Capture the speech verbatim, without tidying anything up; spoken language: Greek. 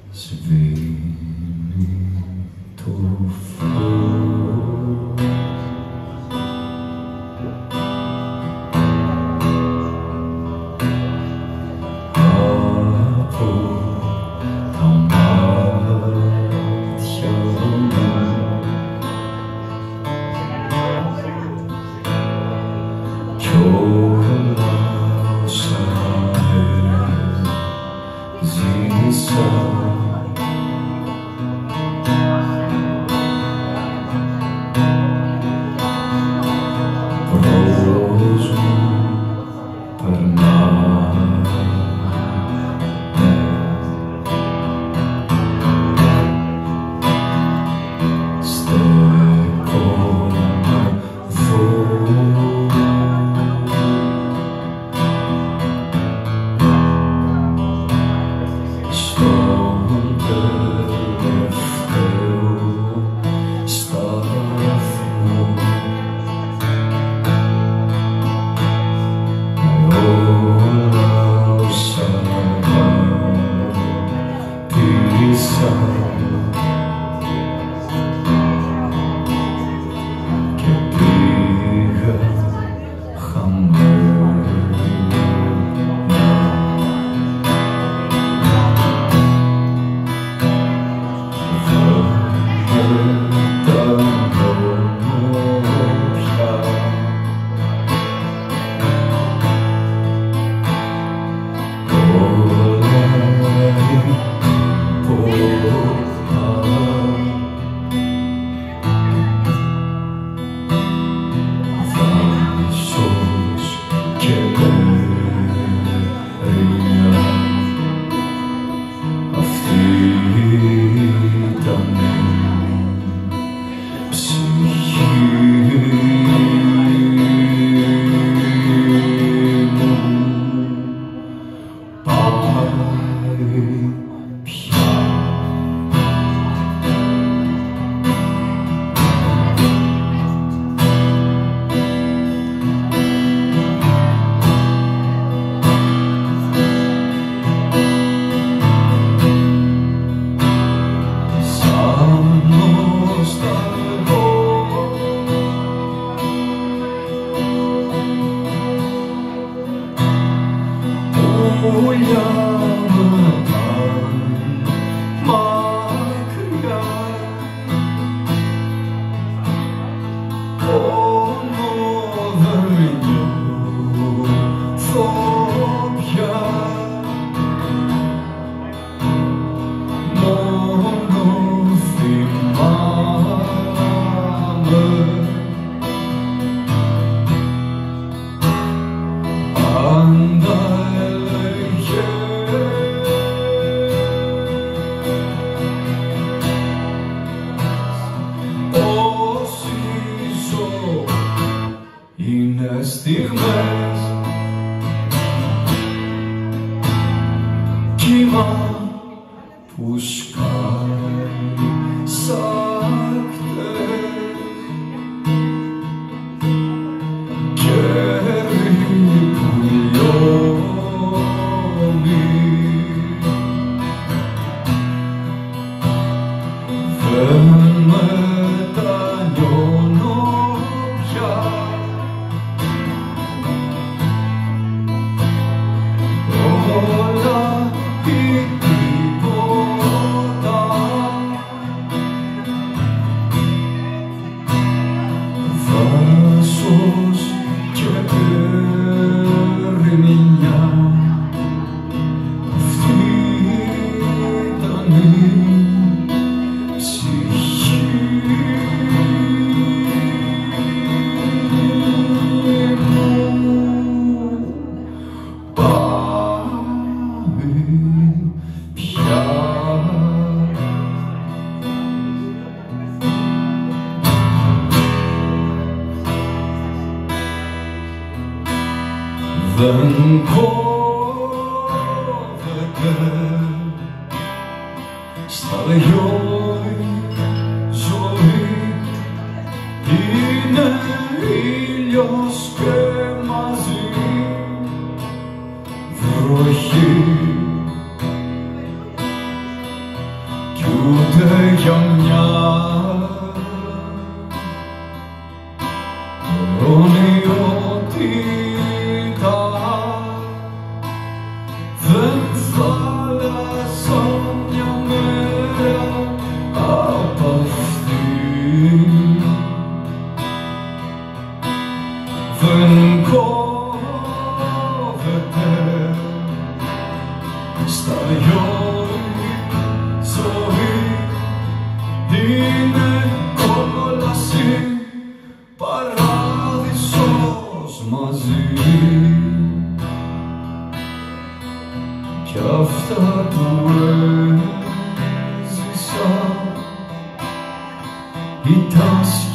σβήνει το φως από τα μάτια μου κι όλα όσα ζήσα μπρος μου περνάνε στέκομαι εδώ στον τελευταίο σταθμό με όλα όσα αγάπησα και πήγα χαμένα. Ούλια με πάνε μακριά, πόνο δεν νιώθω πια, μόνο θυμάμαι πάντα είναι στιγμές κύμα που σκάει σαν χτες, κέρι που λιώνει, δεν μετανιώνω πια. Όλα ή τίποτα, δάσος και ερμηνεία, αυτή ήταν η ψυχή μου. Δεν κόβεται στα λεγιώδη ζωή, είναι ήλιος και μαζί βροχή. ούτε για μια αιωνιότητα δεν θα αλλάζω μια μέρα απ' αυτή. Δεν κόβεται στα γιόρι ζωή, είναι κόλαση, παράδεισος μαζί. Κι αυτά που έζησα ήταν